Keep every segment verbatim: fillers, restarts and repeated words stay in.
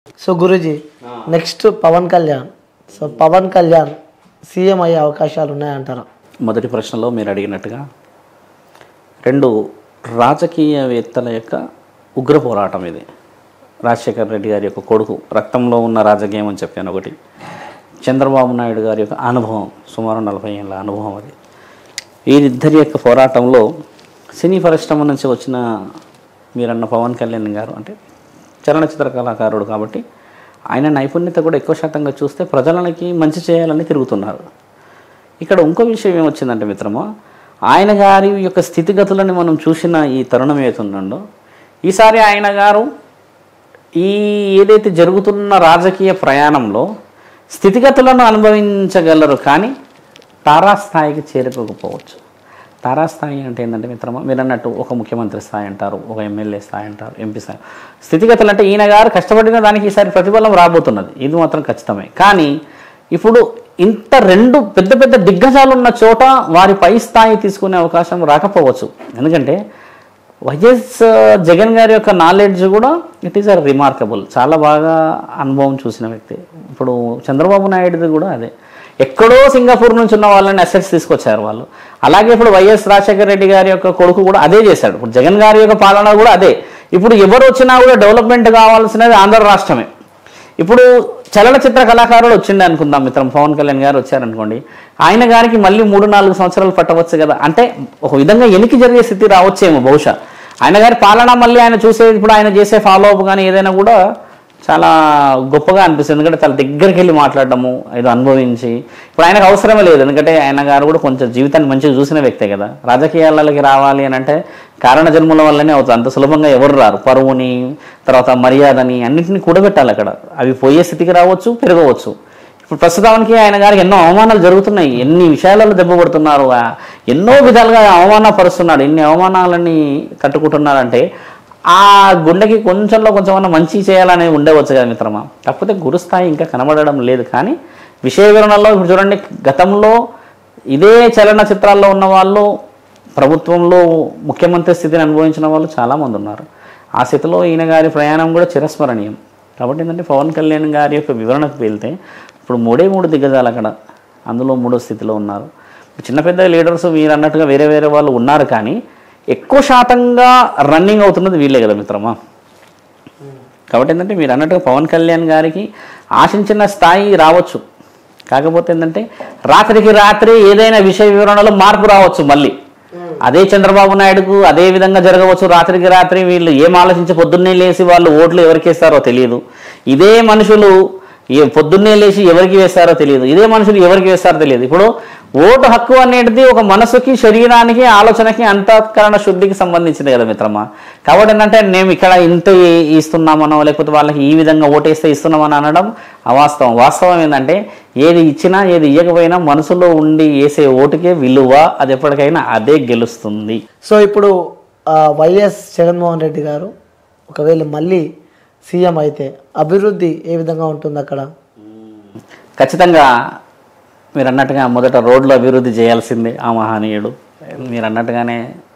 So guruji next Pawan Kalyan, so Pawan Kalyan CM అయ్యే అవకాశాలు ఉన్నాయంటారా? మొదటి ప్రశ్నలో మీరు అడిగినట్టుగా రెండు రాజకీయవేత్తల యొక్క ఉగ్ర పోరాటం ఇది. రాజశేఖర రెడ్డి గారి యొక్క కొడుకు, రక్తంలో ఉన్న రాజకీయం అని చెప్పాను ఒకటి. చంద్రబాబు నాయుడు గారి యొక్క అనుభవం, సుమారు నలభై ఏళ్ళ అనుభవం అది. వీరిద్దరి యొక్క పోరాటంలో సినీ పరిశ్రమ నుంచి వచ్చిన మీరన్న పవన్ కళ్యాణ్ గారు అంటే చలనచిత్ర కళాకారుడు కాబట్టి ఆయన నైపుణ్యత కూడా ఎక్కువ శాతంగా చూస్తే ప్రజలకి మంచి చేయాలని తిరుగుతున్నారు. ఇక్కడ ఇంకో విషయం ఏమొచ్చిందంటే మిత్రమా, ఆయన గారి యొక్క స్థితిగతులను మనం చూసిన ఈ తరుణం ఏతుందో, ఈసారి ఆయన గారు ఈ ఏదైతే జరుగుతున్న రాజకీయ ప్రయాణంలో స్థితిగతులను అనుభవించగలరు, కానీ తారాస్థాయికి చేరుకోకపోవచ్చు. తారాస్థాయి అంటే ఏంటంటే మిత్రమా, మీరు అన్నట్టు ఒక ముఖ్యమంత్రి స్థాయి అంటారు, ఒక ఎమ్మెల్యే స్థాయి అంటారు, ఎంపీ స్థాయి. స్థితిగతులు అంటే ఈయన గారు కష్టపడిన దానికి ఈసారి ప్రతిఫలం రాబోతున్నది, ఇది మాత్రం ఖచ్చితమే. కానీ ఇప్పుడు ఇంత రెండు పెద్ద పెద్ద దిగ్గజాలు ఉన్న చోట వారి పై స్థాయి తీసుకునే అవకాశం రాకపోవచ్చు. ఎందుకంటే వైఎస్ జగన్ గారి యొక్క నాలెడ్జ్ కూడా ఇట్ ఈస్ అ రిమార్కబుల్, చాలా బాగా అనుభవం చూసిన వ్యక్తి. ఇప్పుడు చంద్రబాబు నాయుడుది కూడా అదే, ఎక్కడో సింగపూర్ నుంచి ఉన్న వాళ్ళని అసెట్స్ తీసుకొచ్చారు వాళ్ళు. అలాగే ఇప్పుడు వైఎస్ రాజశేఖర రెడ్డి గారి యొక్క కొడుకు కూడా అదే చేశాడు. ఇప్పుడు జగన్ గారి యొక్క పాలన కూడా అదే. ఇప్పుడు ఎవరు వచ్చినా కూడా డెవలప్మెంట్ కావాల్సినది ఆంధ్ర రాష్ట్రమే. ఇప్పుడు చలనచిత్ర కళాకారులు వచ్చిండే అనుకుందాం మిత్రం, పవన్ కళ్యాణ్ గారు వచ్చారనుకోండి, ఆయన గారికి మళ్ళీ మూడు నాలుగు సంవత్సరాలు పట్టవచ్చు కదా. అంటే ఒక విధంగా ఎనికి జరిగే స్థితి రావచ్చేమో బహుశా. ఆయన గారి పాలన మళ్ళీ ఆయన చూసే, ఇప్పుడు ఆయన చేసే ఫాలో అప్ కానీ ఏదైనా కూడా చాలా గొప్పగా అనిపిస్తుంది. ఎందుకంటే చాలా దగ్గరికి వెళ్ళి మాట్లాడడము, ఏదో అనుభవించి. ఇప్పుడు ఆయనకు అవసరమే లేదు, ఎందుకంటే ఆయన గారు కూడా కొంచెం జీవితాన్ని మంచిగా చూసిన వ్యక్తే కదా. రాజకీయాలకి రావాలి అని అంటే కారణ జన్ముల వల్లనే అవుతుంది, అంత సులభంగా ఎవరు రారు. పరువుని, తర్వాత మర్యాదని అన్నింటినీ కూడబెట్టాలి అక్కడ. అవి పోయే స్థితికి రావచ్చు, పెరగవచ్చు. ఇప్పుడు ప్రస్తుతానికి ఆయన గారికి ఎన్నో అవమానాలు జరుగుతున్నాయి, ఎన్ని విషయాలలో దెబ్బపడుతున్నారు, ఎన్నో విధాలుగా అవమానపరుస్తున్నాడు. ఎన్ని అవమానాలని తట్టుకుంటున్నారంటే ఆ గుండెకి కొంచెంలో కొంచెం మంచి చేయాలని ఉండవచ్చు కదా మిత్రమా. కాకపోతే గురుస్థాయి ఇంకా కనబడడం లేదు. కానీ విషయ వివరణలో ఇప్పుడు చూడండి, గతంలో ఇదే చలనచిత్రాల్లో ఉన్న వాళ్ళు ప్రభుత్వంలో ముఖ్యమంత్రి స్థితిని అనుభవించిన వాళ్ళు చాలామంది ఉన్నారు. ఆ స్థితిలో ఈయన గారి ప్రయాణం కూడా చిరస్మరణీయం. కాబట్టి ఏంటంటే పవన్ కళ్యాణ్ గారి యొక్క వివరణకు వెళ్తే ఇప్పుడు మూడే మూడు దిగ్గజాలు అక్కడ, అందులో మూడో స్థితిలో ఉన్నారు. చిన్న పెద్ద లీడర్స్ మీరు అన్నట్టుగా వేరే వేరే వాళ్ళు ఉన్నారు, కానీ ఎక్కువ శాతంగా రన్నింగ్ అవుతున్నది వీళ్ళే కదా మిత్రమా. కాబట్టి ఏంటంటే మీరు అన్నట్టుగా పవన్ కళ్యాణ్ గారికి ఆశించిన స్థాయి రావచ్చు. కాకపోతే ఏంటంటే రాత్రికి రాత్రి ఏదైనా విషయ వివరణలో మార్పు రావచ్చు. మళ్ళీ అదే చంద్రబాబు నాయుడుకు అదే విధంగా జరగవచ్చు. రాత్రికి రాత్రి వీళ్ళు ఏం ఆలోచించి పొద్దున్నే లేచి వాళ్ళు ఓట్లు ఎవరికి వేస్తారో తెలియదు. ఇదే మనుషులు పొద్దున్నే లేచి ఎవరికి వేస్తారో తెలియదు. ఇదే మనుషులు ఎవరికి వేస్తారో తెలియదు. ఇప్పుడు ఓటు హక్కు అనేది ఒక మనసుకి, శరీరానికి, ఆలోచనకి, అంతఃకరణ శుద్ధికి సంబంధించింది కదా మిత్రమా. కాబట్టి ఏంటంటే మేము ఇక్కడ ఇంత ఇస్తున్నామనో లేకపోతే వాళ్ళకి ఈ విధంగా ఓటేస్తే ఇస్తున్నామని అనడం అవాస్తవం. వాస్తవం ఏంటంటే ఏది ఇచ్చినా ఏది ఇవ్వకపోయినా మనసులో ఉండి వేసే ఓటుకే విలువ, అది ఎప్పటికైనా అదే గెలుస్తుంది. సో ఇప్పుడు వైఎస్ జగన్మోహన్ రెడ్డి గారు ఒకవేళ మళ్ళీ సీఎం అయితే అభివృద్ధి ఏ విధంగా ఉంటుంది అక్కడ? ఖచ్చితంగా మీరు అన్నట్టుగా మొదట రోడ్లు అభివృద్ధి చేయాల్సిందే ఆ మహనీయుడు. మీరు అన్నట్టుగానే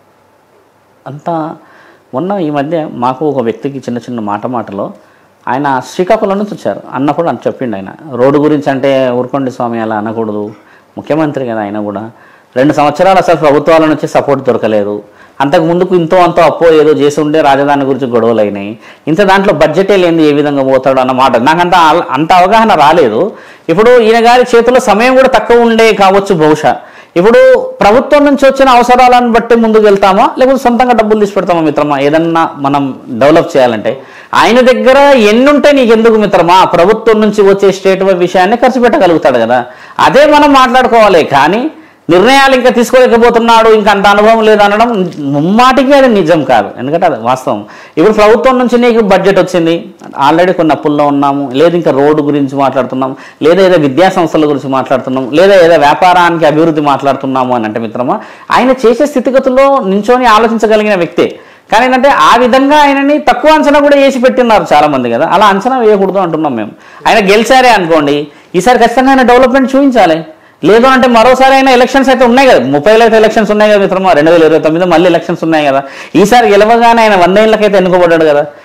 అంతా మొన్న ఈ మధ్య మాకు ఒక వ్యక్తికి చిన్న చిన్న మాట మాటలో ఆయన శ్రీకాకుళం నుంచి వచ్చారు అన్నప్పుడు అని చెప్పిండు. ఆయన రోడ్డు గురించి అంటే ఊరుకోండి స్వామి అలా అనకూడదు, ముఖ్యమంత్రి కదా ఆయన కూడా. రెండు సంవత్సరాలు అసలు ప్రభుత్వాల నుంచి సపోర్ట్ దొరకలేదు. అంతకు ముందుకు ఇంతో అంతో అప్పో ఏదో చేసి ఉండే రాజధాని గురించి గొడవలు అయినాయి. ఇంత దాంట్లో బడ్జెటే లేని ఏ విధంగా పోతాడు అన్న మాట నాకంత అంత అవగాహన రాలేదు. ఇప్పుడు ఈయన గారి చేతిలో సమయం కూడా తక్కువ ఉండే కావచ్చు బహుశా. ఇప్పుడు ప్రభుత్వం నుంచి వచ్చిన అవసరాలను బట్టి ముందుకు వెళ్తామా లేకపోతే సొంతంగా డబ్బులు తీసి పెడతామా మిత్రమా? ఏదన్నా మనం డెవలప్ చేయాలంటే ఆయన దగ్గర ఎన్నుంటే నీకెందుకు మిత్రమా, ప్రభుత్వం నుంచి వచ్చే స్టేట్ విషయాన్ని ఖర్చు పెట్టగలుగుతాడు కదా. అదే మనం మాట్లాడుకోవాలి. కానీ నిర్ణయాలు ఇంకా తీసుకోలేకపోతున్నాడు, ఇంకా అంత అనుభవం లేదు అనడం ముమ్మాటికి అది నిజం కాదు. ఎందుకంటే అది వాస్తవం. ఇప్పుడు ప్రభుత్వం నుంచి నీకు బడ్జెట్ వచ్చింది, ఆల్రెడీ కొన్ని అప్పుల్లో ఉన్నాము, లేదా ఇంకా రోడ్డు గురించి మాట్లాడుతున్నాం, లేదా ఏదో విద్యా సంస్థల గురించి మాట్లాడుతున్నాం, లేదా ఏదో వ్యాపారానికి అభివృద్ధి మాట్లాడుతున్నాము అని అంటే మిత్రమా, ఆయన చేసే స్థితిగతుల్లో నించొని ఆలోచించగలిగిన వ్యక్తే. కానీ ఏంటంటే ఆ విధంగా ఆయనని తక్కువ అంచనా కూడా వేసి పెట్టిన్నారు చాలా మంది కదా. అలా అంచనా వేయకూడదు అంటున్నాం మేము. ఆయన గెలిచారే అనుకోండి, ఈసారి ఖచ్చితంగా ఆయన డెవలప్మెంట్ చూపించాలి. లేదు అంటే మరోసారి అయినా ఎలక్షన్స్ అయితే ఉన్నాయి కదా, ముప్పై అయితే ఎలక్షన్స్ ఉన్నాయి కదా మిత్రమా, రెండు వేల ఇరవై తొమ్మిది మళ్ళీ ఎలక్షన్స్ ఉన్నాయి కదా. ఈసారి గెలవగానే ఆయన వందేళ్ళకైతే ఎన్నుకోబడ్డాడు కదా.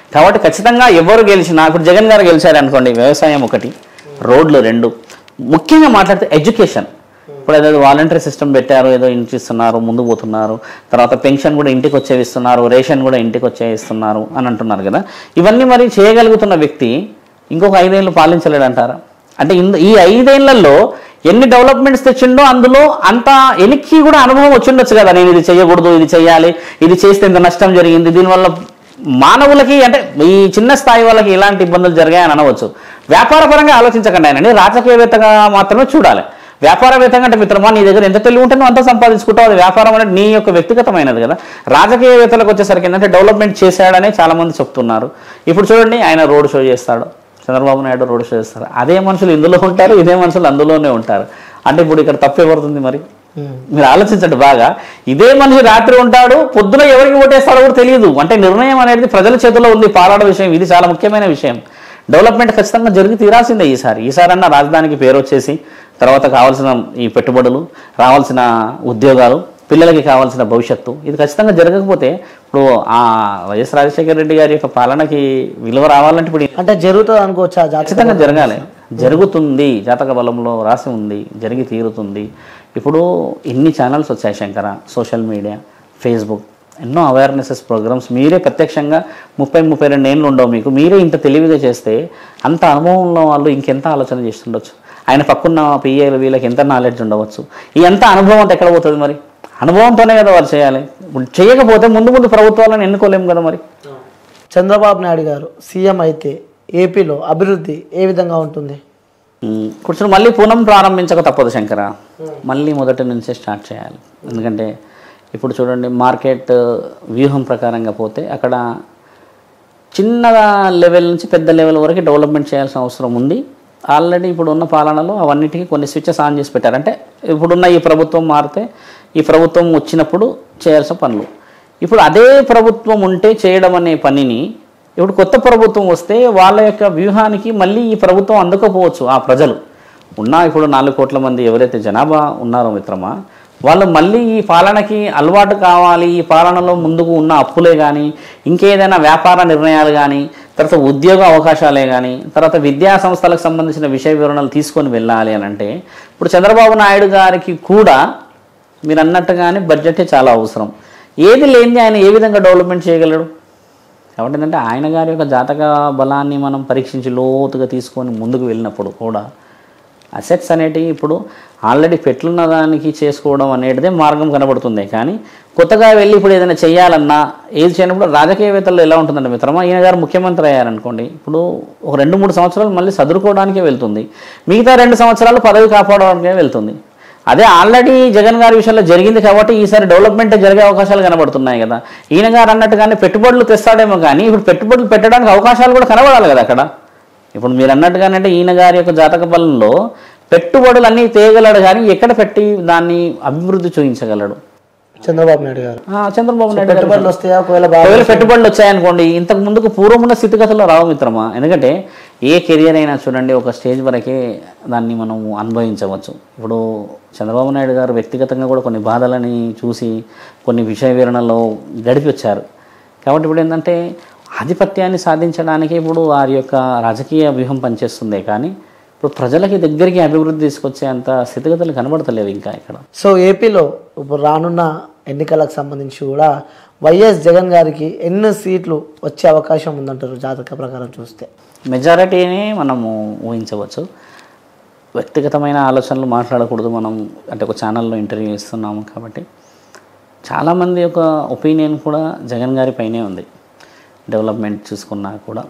కాబట్టి ఖచ్చితంగా ఎవరు గెలిచినా, ఇప్పుడు జగన్ గారు గెలిచారు అనుకోండి, వ్యవసాయం ఒకటి, రోడ్లు రెండు, ముఖ్యంగా మాట్లాడితే ఎడ్యుకేషన్. ఇప్పుడు ఏదో వాలంటరీ సిస్టమ్ పెట్టారు, ఏదో ఇంటి ఇస్తున్నారు, ముందు పోతున్నారు, తర్వాత పెన్షన్ కూడా ఇంటికి వచ్చే ఇస్తున్నారు, రేషన్ కూడా ఇంటికి వచ్చే ఇస్తున్నారు అని అంటున్నారు కదా. ఇవన్నీ మరి చేయగలుగుతున్న వ్యక్తి ఇంకొక ఐదేళ్ళు పాలించలేడు అంటారా? అంటే ఈ ఐదేళ్లలో ఎన్ని డెవలప్మెంట్స్ తెచ్చిండో అందులో అంత ఎనికి కూడా అనుభవం వచ్చిండొచ్చు కదా. నేను ఇది చేయకూడదు, ఇది చేయాలి, ఇది చేస్తే ఇంత నష్టం జరిగింది, దీనివల్ల మానవులకి అంటే ఈ చిన్న స్థాయి వాళ్ళకి ఇలాంటి ఇబ్బందులు జరిగాయని అనవచ్చు. వ్యాపారపరంగా ఆలోచించకండి ఆయనని, రాజకీయవేత్తగా మాత్రమే చూడాలి. వ్యాపారవేత్తగా అంటే మిత్రమా నీ దగ్గర ఎంత తెలివి ఉంటే నువ్వు అంత సంపాదించుకుంటావు, అది వ్యాపారం అనేది నీ యొక్క వ్యక్తిగతమైనది కదా. రాజకీయవేత్తలకు వచ్చేసరికి ఏంటంటే డెవలప్మెంట్ చేశాడనే చాలామంది చెప్తున్నారు. ఇప్పుడు చూడండి, ఆయన రోడ్ షో చేస్తాడు, చంద్రబాబు నాయుడు రోడ్ షో చేస్తారు, అదే మనుషులు ఇందులో ఉంటారు, ఇదే మనుషులు అందులోనే ఉంటారు. అంటే ఇప్పుడు ఇక్కడ తప్పు ఎవరుతుంది మరి? మీరు ఆలోచించండి బాగా. ఇదే మనిషి రాత్రి ఉంటాడు, పొద్దున ఎవరికి ఓటేస్తాడో కూడా తెలియదు. అంటే నిర్ణయం అనేది ప్రజల చేతుల్లో ఉంది, పాలాడ విషయం. ఇది చాలా ముఖ్యమైన విషయం. డెవలప్మెంట్ ఖచ్చితంగా జరిగి తీరాల్సిందే ఈసారి. ఈసారి అన్న రాజధానికి పేరు వచ్చేసి, తర్వాత కావాల్సిన ఈ పెట్టుబడులు, రావాల్సిన ఉద్యోగాలు, పిల్లలకి కావాల్సిన భవిష్యత్తు, ఇది ఖచ్చితంగా జరగకపోతే ఇప్పుడు ఆ వైఎస్ రాజశేఖర రెడ్డి గారి యొక్క పాలనకి విలువ రావాలంటే ఇప్పుడు అంటే జరుగుతుంది అనుకోవచ్చా? ఖచ్చితంగా జరగాలి, జరుగుతుంది, జాతక బలంలో రాసి ఉంది, జరిగి తీరుతుంది. ఇప్పుడు ఇన్ని ఛానల్స్ వచ్చాయి శంకర, సోషల్ మీడియా, ఫేస్బుక్, ఎన్నో అవేర్నెసెస్ ప్రోగ్రామ్స్. మీరే ప్రత్యక్షంగా ముప్పై ముప్పై రెండు ఏళ్ళు ఉండవు మీకు, మీరే ఇంత తెలివిగా చేస్తే అంత అనుభవంలో వాళ్ళు ఇంకెంత ఆలోచన చేస్తుండొచ్చు. ఆయన పక్కన్న పిఏలు వీళ్ళకి ఎంత నాలెడ్జ్ ఉండవచ్చు. ఈ ఎంత అనుభవం అంతా ఎక్కడ పోతుంది మరి? అనుభవంతోనే కదా వాళ్ళు చేయాలి. ఇప్పుడు చేయకపోతే ముందు ముందు ప్రభుత్వాలను ఎన్నుకోలేము కదా మరి. చంద్రబాబు నాయుడు గారు సీఎం అయితే ఏపీలో అభివృద్ధి ఏ విధంగా ఉంటుంది? కూర్చొని మళ్ళీ పునం ప్రారంభించక తప్పదు శంకర, మళ్ళీ మొదటి నుంచే స్టార్ట్ చేయాలి. ఎందుకంటే ఇప్పుడు చూడండి, మార్కెట్ వ్యూహం ప్రకారంగా పోతే అక్కడ చిన్న లెవెల్ నుంచి పెద్ద లెవెల్ వరకు డెవలప్మెంట్ చేయాల్సిన అవసరం ఉంది. ఆల్రెడీ ఇప్పుడు ఉన్న పాలనలో అవన్నిటికీ కొన్ని స్విచ్చెస్ ఆన్ చేసి పెట్టారు. అంటే ఇప్పుడున్న ఈ ప్రభుత్వం మారితే ఈ ప్రభుత్వం వచ్చినప్పుడు చేయాల్సిన పనులు, ఇప్పుడు అదే ప్రభుత్వం ఉంటే చేయడం అనే పనిని ఇప్పుడు కొత్త ప్రభుత్వం వస్తే వాళ్ళ యొక్క వ్యూహానికి మళ్ళీ ఈ ప్రభుత్వం అందుకోపోవచ్చు. ఆ ప్రజలు ఉన్న ఇప్పుడు నాలుగు కోట్ల మంది ఎవరైతే జనాభా ఉన్నారో మిత్రమా, వాళ్ళు మళ్ళీ ఈ పాలనకి అలవాటు కావాలి. ఈ పాలనలో ముందుకు ఉన్న అప్పులే కానీ, ఇంకేదైనా వ్యాపార నిర్ణయాలు కానీ, తర్వాత ఉద్యోగ అవకాశాలే కానీ, తర్వాత విద్యా సంస్థలకు సంబంధించిన విషయ వివరణలు తీసుకొని వెళ్ళాలి అని అంటే ఇప్పుడు చంద్రబాబు నాయుడు గారికి కూడా మీరు అన్నట్టుగానే బడ్జెటే చాలా అవసరం. ఏది లేనిది ఆయన ఏ విధంగా డెవలప్మెంట్ చేయగలడు? కాబట్టి ఏంటంటే ఆయన గారి యొక్క జాతక బలాన్ని మనం పరీక్షించి లోతుగా తీసుకొని ముందుకు వెళ్ళినప్పుడు కూడా అసెట్స్ అనేటివి ఇప్పుడు ఆల్రెడీ పెట్లున్న దానికి చేసుకోవడం అనేటిదే మార్గం కనబడుతుంది. కానీ కొత్తగా వెళ్ళి ఇప్పుడు ఏదైనా చేయాలన్నా ఏది చేయనప్పుడు రాజకీయవేత్తలు ఎలా ఉంటుందంటే మిత్రమా, ఈయన గారు ముఖ్యమంత్రి అయ్యారనుకోండి, ఇప్పుడు ఒక రెండు మూడు సంవత్సరాలు మళ్ళీ చదువుకోవడానికే వెళ్తుంది, మిగతా రెండు సంవత్సరాలు పదవి కాపాడడానికే వెళ్తుంది. అదే ఆల్రెడీ జగన్ గారి విషయంలో జరిగింది కాబట్టి ఈసారి డెవలప్మెంట్ జరిగే అవకాశాలు కనబడుతున్నాయి కదా. ఈయన గారు అన్నట్టుగానే పెట్టుబడులు తెస్తాడేమో, కానీ ఇప్పుడు పెట్టుబడులు పెట్టడానికి అవకాశాలు కూడా కనబడాలి కదా అక్కడ. ఇప్పుడు మీరు అన్నట్టుగానంటే ఈయన గారి యొక్క జాతక బలంలో పెట్టుబడులు అన్నీ తేయగలడు, కానీ ఎక్కడ పెట్టి దాన్ని అభివృద్ధి చూపించగలడు చంద్రబాబు నాయుడు గారు. చంద్రబాబు నాయుడు పెట్టుబడులు వస్తాయా? ఒకవేళ ఒకవేళ పెట్టుబడులు వచ్చాయనుకోండి, ఇంతకు ముందుకు పూర్వమున్న స్థితిగతుల్లో రావు మిత్రమా. ఎందుకంటే ఏ కెరియర్ అయినా చూడండి, ఒక స్టేజ్ వరకే దాన్ని మనం అనుభవించవచ్చు. ఇప్పుడు చంద్రబాబు నాయుడు గారు వ్యక్తిగతంగా కూడా కొన్ని బాధలని చూసి కొన్ని విషయ వివరణలో గడిపి వచ్చారు. కాబట్టి ఇప్పుడు ఏంటంటే ఆధిపత్యాన్ని సాధించడానికి ఇప్పుడు వారి యొక్క రాజకీయ వ్యూహం పనిచేస్తుందే, కానీ ఇప్పుడు ప్రజలకి దగ్గరికి అభివృద్ధి తీసుకొచ్చే అంత స్థితిగతులు కనబడతలేవు ఇంకా ఇక్కడ. సో ఏపీలో ఇప్పుడు రానున్న ఎన్నికలకు సంబంధించి కూడా వైఎస్ జగన్ గారికి ఎన్ని సీట్లు వచ్చే అవకాశం ఉందంటారు జాతక ప్రకారం చూస్తే? మెజారిటీని మనము ఊహించవచ్చు. వ్యక్తిగతమైన ఆలోచనలు మాట్లాడకూడదు మనం, అంటే ఒక ఛానల్లో ఇంటర్వ్యూ ఇస్తున్నాము కాబట్టి చాలామంది యొక్క ఒపీనియన్ కూడా జగన్ గారి పైనే ఉంది. డెవలప్మెంట్ చూసుకున్నా కూడా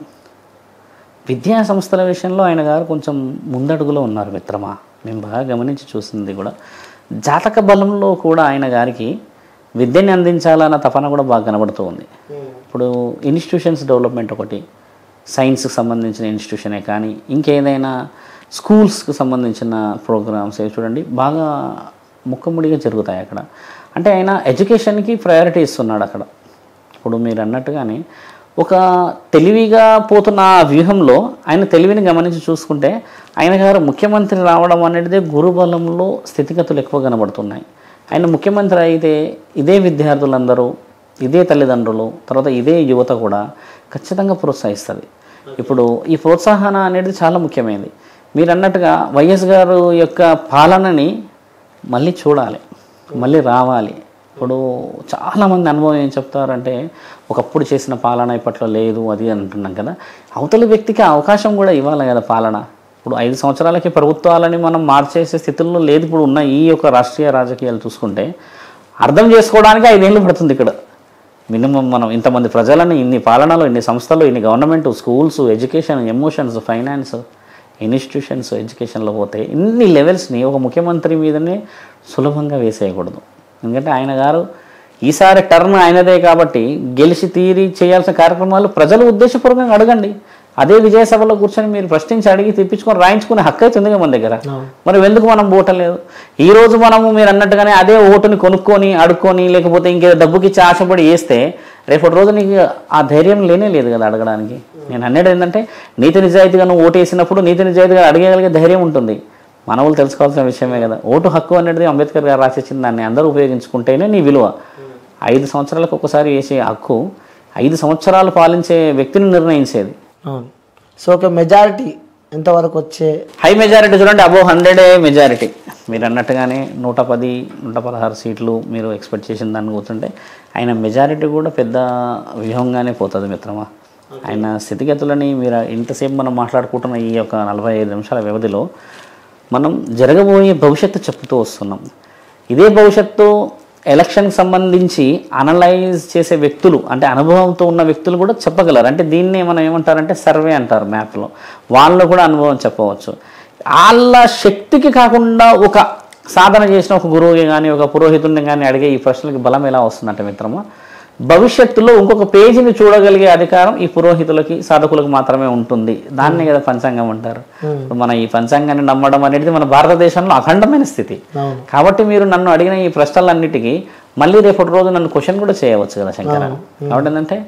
విద్యా సంస్థల విషయంలో ఆయన గారు కొంచెం ముందడుగులో ఉన్నారు మిత్రమా. మేము బాగా గమనించి చూసింది కూడా జాతక బలంలో కూడా ఆయన గారికి విద్యని అందించాలన్న తపన కూడా బాగా కనబడుతూ ఉంది. ఇప్పుడు ఇన్స్టిట్యూషన్స్ డెవలప్మెంట్ ఒకటి, సైన్స్కి సంబంధించిన ఇన్స్టిట్యూషనే కానీ ఇంకేదైనా స్కూల్స్కి సంబంధించిన ప్రోగ్రామ్స్ చూడండి బాగా ముక్కముడిగా జరుగుతాయి అక్కడ. అంటే ఆయన ఎడ్యుకేషన్కి ప్రయారిటీ ఇస్తున్నాడు అక్కడ. ఇప్పుడు మీరు అన్నట్టుగానే ఒక తెలివిగా పోతున్న ఆ వ్యూహంలో ఆయన తెలివిని గమనించి చూసుకుంటే ఆయన గారు ముఖ్యమంత్రి రావడం అనేది గురుబలంలో స్థితిగతులు ఎక్కువ కనబడుతున్నాయి. ఆయన ముఖ్యమంత్రి అయితే ఇదే విద్యార్థులందరూ ఇదే తల్లిదండ్రులు తర్వాత ఇదే యువత కూడా ఖచ్చితంగా ప్రోత్సహిస్తుంది. ఇప్పుడు ఈ ప్రోత్సాహన అనేది చాలా ముఖ్యమైనది. మీరు అన్నట్టుగా వైఎస్ గారు యొక్క పాలనని మళ్ళీ చూడాలి, మళ్ళీ రావాలి. ఇప్పుడు చాలామంది అనుభవం ఏం చెప్తారంటే ఒకప్పుడు చేసిన పాలన ఇప్పట్లో లేదు అది అంటున్నాం కదా. అవతలి వ్యక్తికి అవకాశం కూడా ఇవ్వాలి కదా పాలన. ఇప్పుడు ఐదు సంవత్సరాలకి ప్రభుత్వాలని మనం మార్చేసే స్థితుల్లో లేదు. ఇప్పుడు ఉన్న ఈ యొక్క రాష్ట్రీయ రాజకీయాలు చూసుకుంటే అర్థం చేసుకోవడానికి ఐదేళ్ళు పడుతుంది. ఇక్కడ మినిమం మనం ఇంతమంది ప్రజలని ఇన్ని పాలనలు, ఇన్ని సంస్థలు, ఇన్ని government, schools, education, emotions, finance, institutions, ఎడ్యుకేషన్లో పోతే ఇన్ని లెవెల్స్ని ఒక ముఖ్యమంత్రి మీదనే సులభంగా వేసేయకూడదు. ఎందుకంటే ఆయన గారు ఈసారి టర్న్ ఆయనదే కాబట్టి గెలిచి తీరి చేయాల్సిన కార్యక్రమాలు ప్రజలు ఉద్దేశపూర్వకంగా అడగండి. అదే విజయసభలో కూర్చొని మీరు ప్రశ్నించి అడిగి తెప్పించుకొని రాయించుకునే హక్కు అయితే ఉంది మన దగ్గర. మరి ఎందుకు మనం ఓటలేదు? ఈ రోజు మనము మీరు అన్నట్టుగానే అదే ఓటుని కొనుక్కొని అడుక్కొని లేకపోతే ఇంకేదో డబ్బుకిచ్చి ఆశపడి వేస్తే రేపటి రోజు నీకు ఆ ధైర్యం లేనే లేదు కదా అడగడానికి. నేను అనేది ఏంటంటే నీతి నిజాయితీగా నువ్వు ఓటు వేసినప్పుడు నీతి నిజాయితీగా అడగగలిగే ధైర్యం ఉంటుంది. మనవులు తెలుసుకోవాల్సిన విషయమే కదా. ఓటు హక్కు అనేది అంబేద్కర్ గారు రాసిచ్చిన దాన్ని అందరూ ఉపయోగించుకుంటేనే నీ విలువ. ఐదు సంవత్సరాలకు ఒకసారి వేసే హక్కు ఐదు సంవత్సరాలు పాలించే వ్యక్తిని నిర్ణయించేది. సో ఒక మెజారిటీ ఎంతవరకు వచ్చే? హై మెజారిటీ చూడండి, అబోవ్ హండ్రెడే మెజారిటీ. మీరు అన్నట్టుగానే నూట పది నూట పదహారు సీట్లు మీరు ఎక్స్పెక్ట్ చేసిన దాన్ని కూర్చుంటే ఆయన మెజారిటీ కూడా పెద్ద వ్యూహంగానే పోతుంది మిత్రమా. ఆయన స్థితిగతులని మీరు ఇంతసేపు మనం మాట్లాడుకుంటున్న ఈ యొక్క నలభై ఐదు నిమిషాల వ్యవధిలో మనం జరగబోయే భవిష్యత్తు చెప్తూ వస్తున్నాం. ఇదే భవిష్యత్తు ఎలక్షన్కి సంబంధించి అనలైజ్ చేసే వ్యక్తులు అంటే అనుభవంతో ఉన్న వ్యక్తులు కూడా చెప్పగలరు. అంటే దీన్నే మనం ఏమంటారంటే సర్వే అంటారు మ్యాప్లో. వాళ్ళు కూడా అనుభవం చెప్పవచ్చు. వాళ్ళ శక్తికి కాకుండా ఒక సాధన చేసిన ఒక గురువుని కానీ ఒక పురోహితుడిని కానీ అడిగే ఈ ప్రశ్నలకి బలం ఎలా వస్తుందంటే మిత్రమా, భవిష్యత్తులో ఇంకొక పేజీని చూడగలిగే అధికారం ఈ పురోహితులకి సాధకులకు మాత్రమే ఉంటుంది. దాన్నే కదా పంచాంగం అంటారు. మన ఈ పంచాంగాన్ని నమ్మడం అనేది మన భారతదేశంలో అఖండమైన స్థితి. కాబట్టి మీరు నన్ను అడిగిన ఈ ప్రశ్నలన్నిటికీ మళ్ళీ రేపటి రోజు నన్ను క్వశ్చన్ కూడా చేయవచ్చు కదా శంకర. కాబట్టి ఏంటంటే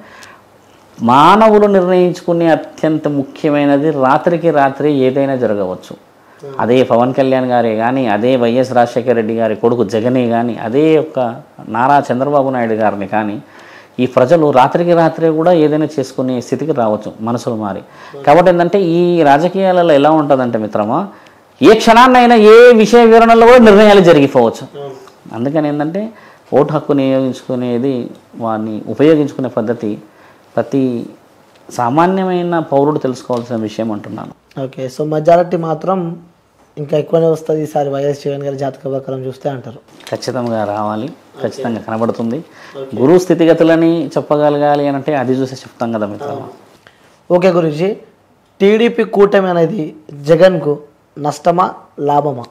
మానవులు నిర్ణయించుకునే అత్యంత ముఖ్యమైనది రాత్రికి రాత్రి ఏదైనా జరగవచ్చు. అదే పవన్ కళ్యాణ్ గారే కానీ, అదే వైఎస్ రాజశేఖర రెడ్డి గారి కొడుకు జగనే కానీ, అదే యొక్క నారా చంద్రబాబు నాయుడు గారిని కానీ ఈ ప్రజలు రాత్రికి రాత్రి కూడా ఏదైనా చేసుకునే స్థితికి రావచ్చు మనసులు మారి. కాబట్టి ఏంటంటే ఈ రాజకీయాలలో ఎలా ఉంటుందంటే మిత్రమా, ఏ క్షణాన్నైనా ఏ విషయ వివరణలో కూడా నిర్ణయాలు జరిగిపోవచ్చు. అందుకని ఏంటంటే ఓటు హక్కుని వినియోగించుకునేది వారిని ఉపయోగించుకునే పద్ధతి ప్రతి సామాన్యమైన పౌరుడు తెలుసుకోవాల్సిన విషయం అంటున్నాను. ఓకే, సో మెజారిటీ మాత్రం ఇంకా ఎక్కువనే వస్తుంది ఈసారి వైఎస్ జగన్ గారి జాతక ప్రకారం చూస్తే అంటారు. ఖచ్చితంగా రావాలి, ఖచ్చితంగా కనబడుతుంది. గురువు స్థితిగతులని చెప్పగలగాలి అని అంటే అది చూసి చెప్తాం కదా మిత్రమా. ఓకే గురూజీ, టీడీపీ కూటమి అనేది జగన్కు నష్టమా లాభమా?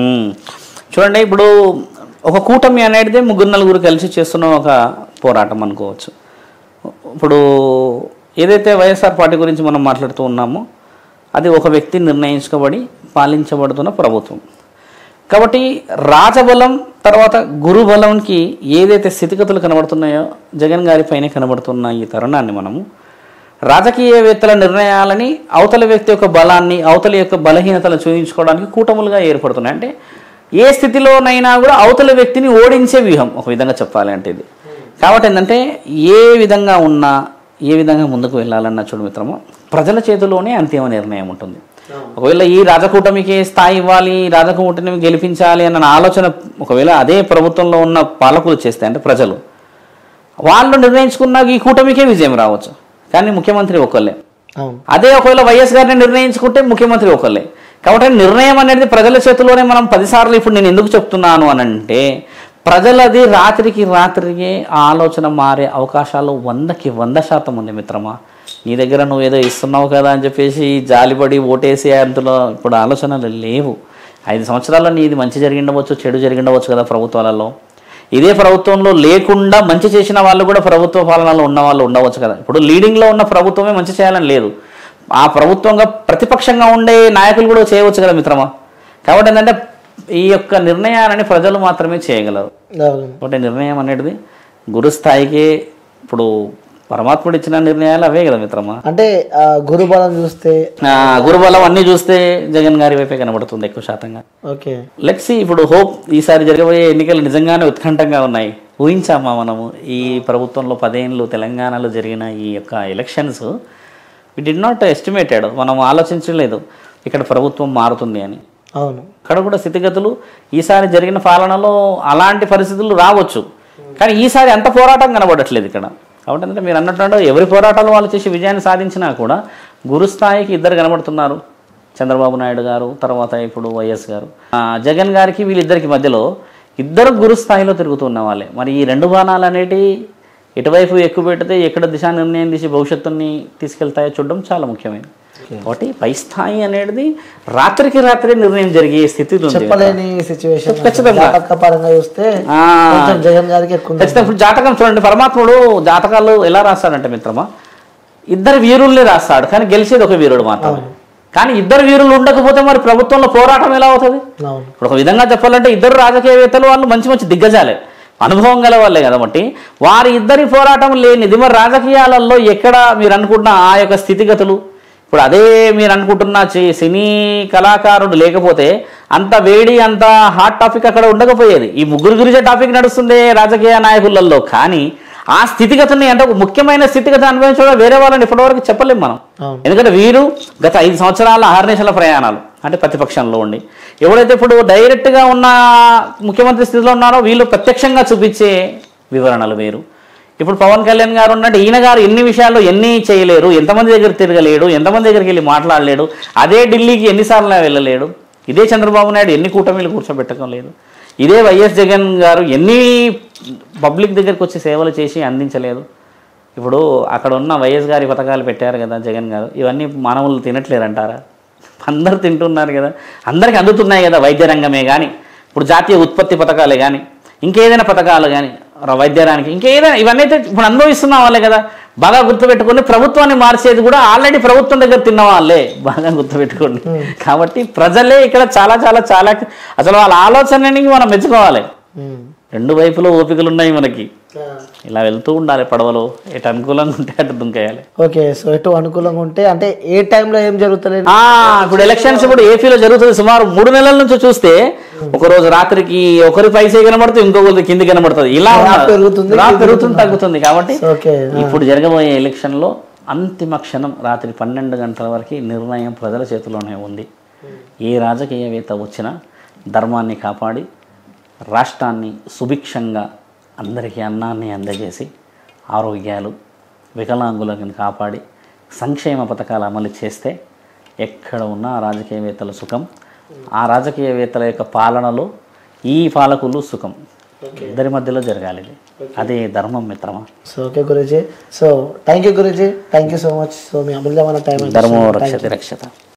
చూడండి, ఇప్పుడు ఒక కూటమి అనేది ముగ్గురు నలుగురు కలిసి చేస్తున్న ఒక పోరాటం అనుకోవచ్చు. ఇప్పుడు ఏదైతే వైఎస్ఆర్ పార్టీ గురించి మనం మాట్లాడుతూ ఉన్నామో అది ఒక వ్యక్తి నిర్ణయించుకోబడి పాలించబడుతున్న ప్రభుత్వం. కాబట్టి రాజబలం తర్వాత గురుబలంకి ఏదైతే స్థితిగతులు కనబడుతున్నాయో జగన్ గారి పైన కనబడుతున్న ఈ తరుణాన్ని మనము రాజకీయవేత్తల నిర్ణయాలని అవతల వ్యక్తి యొక్క బలాన్ని అవతల యొక్క బలహీనతలను చూపించుకోవడానికి కూటములుగా ఏర్పడుతున్నాయి. అంటే ఏ స్థితిలోనైనా కూడా అవతల వ్యక్తిని ఓడించే వ్యూహం ఒక విధంగా చెప్పాలి అంటే ఇది. కాబట్టి ఏంటంటే ఏ విధంగా ఉన్నా ఏ విధంగా ముందుకు వెళ్ళాలన్న చూడు మిత్రము, ప్రజల చేతిలోనే అంతిమ నిర్ణయం ఉంటుంది. ఒకవేళ ఈ రాజకూటమికి స్థాయి ఇవ్వాలి, రాజకూటమిని గెలిపించాలి అన్న ఆలోచన ఒకవేళ అదే ప్రభుత్వంలో ఉన్న పాలకులు చేస్తే అంటే ప్రజలు వాళ్ళు నిర్ణయించుకున్న ఈ కూటమికే విజయం రావచ్చు. కానీ ముఖ్యమంత్రి ఒకళ్ళే. అదే ఒకవేళ వైఎస్ గారిని నిర్ణయించుకుంటే ముఖ్యమంత్రి ఒకళ్ళే. కాబట్టి నిర్ణయం అనేది ప్రజల చేతిలోనే. మనం పదిసార్లు ఇప్పుడు నేను ఎందుకు చెప్తున్నాను అని అంటే ప్రజలది రాత్రికి రాత్రికి ఆలోచన మారే అవకాశాలు వందకి వంద శాతం ఉంది మిత్రమా. నీ దగ్గర నువ్వు ఏదో ఇస్తున్నావు కదా అని చెప్పేసి జాలిపడి ఓటేసే అంతలో ఇప్పుడు ఆలోచనలు లేవు. ఐదు సంవత్సరాల్లో నీది మంచి జరిగిండవచ్చు, చెడు జరిగిండవచ్చు కదా ప్రభుత్వాలలో. ఇదే ప్రభుత్వంలో లేకుండా మంచి చేసిన వాళ్ళు కూడా ప్రభుత్వ పాలనలో ఉన్న వాళ్ళు ఉండవచ్చు కదా. ఇప్పుడు లీడింగ్లో ఉన్న ప్రభుత్వమే మంచి చేయాలని లేదు, ఆ ప్రభుత్వంగా ప్రతిపక్షంగా ఉండే నాయకులు కూడా చేయవచ్చు కదా మిత్రమా. కాబట్టి ఏంటంటే ఈ యొక్క నిర్ణయాలని ప్రజలు మాత్రమే చేయగలరు. కాబట్టి నిర్ణయం అనేది గురుస్థాయికే. ఇప్పుడు పరమాత్ముడు ఇచ్చిన నిర్ణయాలు అవే కదా మిత్రమా. అంటే గురుబలం చూస్తే గురుబలం అన్ని చూస్తే జగన్ గారి వైపే కనబడుతుంది ఎక్కువ శాతంగా. Okay, let's see. ఇప్పుడు హోప్ ఈసారి జరగబోయే ఎన్నికలు నిజంగానే ఉత్కంఠంగా ఉన్నాయి. ఊహించామా మనము ఈ ప్రభుత్వంలో పదేళ్ళు తెలంగాణలో జరిగిన ఈ యొక్క elections we did not estimated, మనం ఆలోచించలేదు ఇక్కడ ప్రభుత్వం మారుతుంది అని. అవును, అక్కడ కూడా స్థితిగతులు ఈసారి జరిగిన పాలనలో అలాంటి పరిస్థితులు రావచ్చు, కానీ ఈసారి అంత పోరాటం కనబడట్లేదు ఇక్కడ. కాబట్టి అంటే మీరు అన్నట్టు ఎవరి పోరాటాలు వాళ్ళు చేసి విజయాన్ని సాధించినా కూడా గురుస్థాయికి ఇద్దరు కనబడుతున్నారు, చంద్రబాబు నాయుడు గారు, తర్వాత ఇప్పుడు వైఎస్ గారు. జగన్ గారికి వీళ్ళిద్దరికి మధ్యలో ఇద్దరు గురుస్థాయిలో తిరుగుతున్న వాళ్ళే. మరి ఈ రెండు బాణాలు అనేటివి ఎటువైపు ఎక్కువ పెడితే ఎక్కడ దిశా నిర్ణయం తీసి భవిష్యత్తుని తీసుకెళ్తాయో చూడడం చాలా ముఖ్యమైనది. కాబట్టి పై స్థాయి అనేది రాత్రికి రాత్రి నిర్ణయం జరిగే స్థితి చెప్పలేని సిచ్యువేషన్. ఖచ్చితంగా పరంగా చూస్తే జగన్ గారికి ఖచ్చితంగా. ఇప్పుడు జాతకం చూడండి, పరమాత్ముడు జాతకాలు ఎలా రాస్తాడంటే మిత్రమా, ఇద్దరు వీరుల్ని రాస్తాడు కానీ గెలిచేది ఒక వీరుడు మాత్రమే. కానీ ఇద్దరు వీరులు ఉండకపోతే మరి ప్రభుత్వంలో పోరాటం ఎలా అవుతుంది? ఇప్పుడు ఒక విధంగా చెప్పాలంటే ఇద్దరు రాజకీయవేత్తలు వాళ్ళు మంచి మంచి దిగ్గజాలే, అనుభవం గల వాళ్ళే కాబట్టి వారి ఇద్దరి పోరాటం లేనిది మరి రాజకీయాలలో ఎక్కడ మీరు అనుకుంటున్న ఆ యొక్క స్థితిగతులు, ఇప్పుడు అదే మీరు అనుకుంటున్న సినీ కళాకారుడు లేకపోతే అంత వేడి అంత హాట్ టాపిక్ అక్కడ ఉండకపోయేది. ఈ ముగ్గురు గురించే టాపిక్ నడుస్తుంది రాజకీయ నాయకులలో, కానీ ఆ స్థితిగతుల్ని అంటే ఒక ముఖ్యమైన స్థితిగతి అనుభవించడం వేరే వాళ్ళని ఇప్పటివరకు చెప్పలేము మనం. ఎందుకంటే వీరు గత ఐదు సంవత్సరాల ఆహర్నిశల ప్రయాణాలు అంటే ప్రతిపక్షంలో ఉండి ఎవరైతే ఇప్పుడు డైరెక్ట్గా ఉన్న ముఖ్యమంత్రి స్థితిలో ఉన్నారో వీళ్ళు ప్రత్యక్షంగా చూపించే వివరణలు వేరు. ఇప్పుడు పవన్ కళ్యాణ్ గారు ఉన్నట్టు ఈయన గారు ఎన్ని విషయాల్లో ఎన్ని చేయలేరు, ఎంతమంది దగ్గర తిరగలేడు, ఎంతమంది దగ్గరికి వెళ్ళి మాట్లాడలేడు, అదే ఢిల్లీకి ఎన్నిసార్లు వెళ్ళలేడు, ఇదే చంద్రబాబు నాయుడు ఎన్ని కూటమిలు కూర్చోబెట్టడం లేదు, ఇదే వైఎస్ జగన్ గారు ఎన్ని పబ్లిక్ దగ్గరికి వచ్చి సేవలు చేసి అందించలేదు. ఇప్పుడు అక్కడ ఉన్న వైఎస్ గారి పథకాలు పెట్టారు కదా జగన్ గారు, ఇవన్నీ మానవులు తినట్లేరంటారా? అందరూ తింటున్నారు కదా, అందరికీ అందుతున్నాయి కదా. వైద్య రంగమే కానీ, ఇప్పుడు జాతీయ ఉత్పత్తి పథకాలే కానీ, ఇంకేదైనా పథకాలు కానీ వైద్యానికి ఇంకేదైనా ఇవన్నీ అయితే ఇప్పుడు అనుభవిస్తున్న వాళ్ళే కదా. బాగా గుర్తుపెట్టుకోండి, ప్రభుత్వాన్ని మార్చేది కూడా ఆల్రెడీ ప్రభుత్వం దగ్గర తిన్న వాళ్ళే, బాగా గుర్తుపెట్టుకోండి. కాబట్టి ప్రజలే ఇక్కడ చాలా చాలా చాలా అసలు వాళ్ళ ఆలోచనని మనం మెచ్చుకోవాలి. రెండు వైపులో ఓపికలు ఉన్నాయి మనకి, ఇలా వెళ్తూ ఉండాలి పడవలో, ఎటు అనుకూలంగా ఉంటే అటు దుంకేయాలి. ఓకే, సో ఎటు అనుకూలంగా ఉంటే అంటే ఏ టైంలో ఏం జరుగుతుంది? ఇప్పుడు ఎలక్షన్స్ ఇప్పుడు ఏపీలో జరుగుతుంది సుమారు మూడు నెలల నుంచి చూస్తే ఒక రోజు రాత్రికి ఒకరి పైసే కనబడుతుంది, ఇంకొకరి కింది కనబడుతుంది, ఇలా పెరుగుతుంది పెరుగుతుంది తగ్గుతుంది. కాబట్టి ఇప్పుడు జరగబోయే ఎలక్షన్ లో అంతిమ క్షణం రాత్రి పన్నెండు గంటల వరకు నిర్ణయం ప్రజల చేతిలోనే ఉంది. ఏ రాజకీయవేత్త వచ్చినా ధర్మాన్ని కాపాడి రాష్ట్రాన్ని సుభిక్షంగా అందరికీ అన్నాన్ని అందజేసి ఆరోగ్యాలు వికలాంగులను కాపాడి సంక్షేమ పథకాలు అమలు చేస్తే ఎక్కడ ఉన్నా రాజకీయవేత్తల సుఖం, ఆ రాజకీయవేత్తల యొక్క పాలనలో ఈ పాలకులు సుఖం, ఇద్దరి మధ్యలో జరగాలి. అదే ధర్మం మిత్రమా. So okay guruji, so thank you guruji, thank you so much. So మీ అమూల్యమైన టైం. ధర్మో రక్షతి రక్షత.